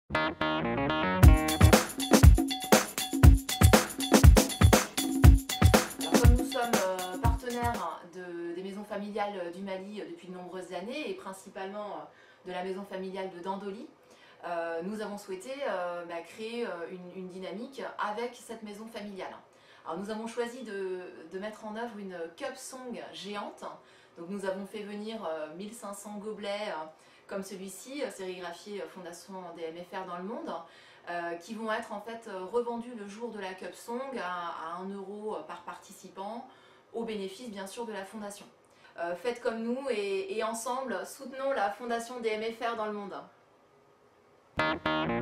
Alors, comme nous sommes partenaires des maisons familiales du Mali depuis de nombreuses années et principalement de la maison familiale de Dandoli, nous avons souhaité créer une dynamique avec cette maison familiale. Alors, nous avons choisi de mettre en œuvre une cup song géante. Donc, nous avons fait venir 1500 gobelets comme celui-ci, sérigraphié Fondation DMFR dans le monde, qui vont être en fait revendus le jour de la Cup Song à 1 euro par participant, au bénéfice bien sûr de la fondation. Faites comme nous et ensemble soutenons la Fondation DMFR dans le monde.